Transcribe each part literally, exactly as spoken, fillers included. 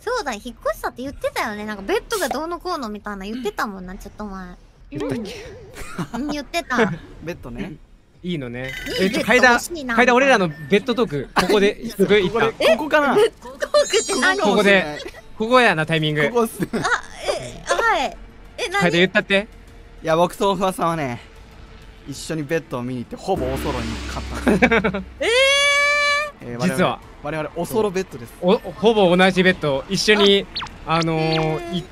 そうだ、引っ越したって言ってたよね。なんかベッドがどうのこうのみたいな言ってたもんな、ちょっと前。 言ったっけ？ うん言ってた。 ベッドね。 いいのね。 いいえ、ちょ、階段、 ベッド欲しいな階段俺らのベッドトーク、ここで、すぐ行った。 ここかな？ ベッドトークって何？ ここでここやな、タイミング。 ここっす。 あ、え、はい。え、 階段何？ 言ったって。 いや、僕とフワさんはね、一緒にベッドを見に行ってほぼおそろに買ったんです。 ええー実は我々おそろベッドです。 お、ほぼ同じベッド、一緒に、あのー、行って、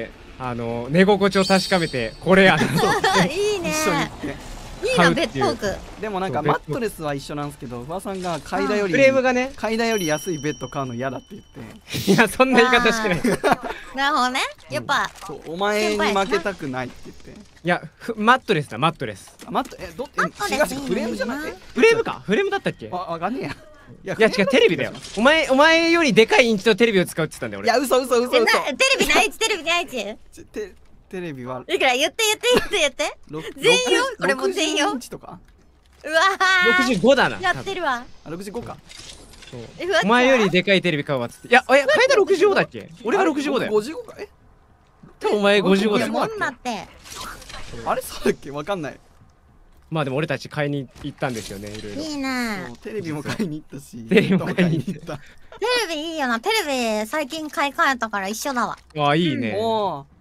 あのー、寝心地を確かめて、これやな。 ー、いいね。 一緒に行って。 いいな、ベッドトーク。 でもなんかそうマットレスは一緒なんですけど、フワさんが階段よりフレームがね、 階段より安いベッド買うの嫌だって言っていや、そんな言い方してない。 なるほどね。やっぱ、 そうお前に負けたくないって言っていや、ふマットレスだ、マットレス。 あマットえどえマットレス違う違うフレームじゃないいいなフレームかフレームだったっけ？いあわかんねえやいや、違う、テレビだよ。お前、お前よりでかいインチとテレビを使うって言ったんだよ、俺。 いや嘘嘘嘘え、 嘘な、テレビないち、テレビないち。 ちテテレビはいくら言って言って言って言って。 ろ全員よろくこれも全員よろくじゅうインチとかうわろくじゅうごだな。 ー。やってるわ。 あろくじゅうごかそうえ、ふわっちゃんお前よりでかいテレビ買うわっつって。いや、え、階段ろくじゅうごだっけ？俺がろくじゅうごだよ。 ごじゅうごかえ多分お前ごじゅうごだよ。 いやもんなって。 あれそうだっけわかんないまあでも俺たち買いに行ったんですよね、いろいろ。 いいね。 そうテレビも買いに行ったしテレビも買いに行ったベッドもテレビいいよな。テレビ最近買い替えたから一緒だわ。 ああ、いいね。 おー